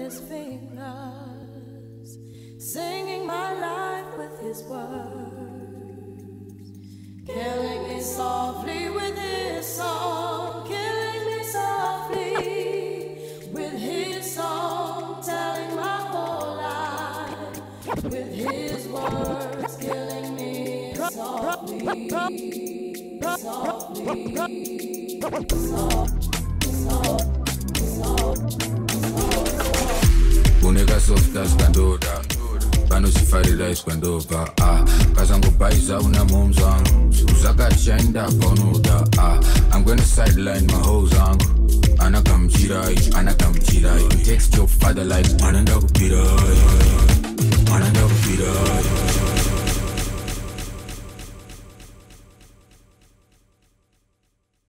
his fingers, singing my life with his words, killing me softly with his song, killing me softly with his song, telling my whole life with his words, killing me softly, softly, Uneka soft as kandoda Panosifarira iskwandoba Kazangopaisa una moms wangu Uzakashainda konuda I'm gonna sideline my hoes wangu Anakamchirai Text your father like Ananda kupira